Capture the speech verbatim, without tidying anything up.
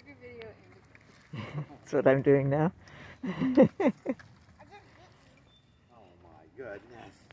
your video. That's what I'm doing now. Oh my goodness.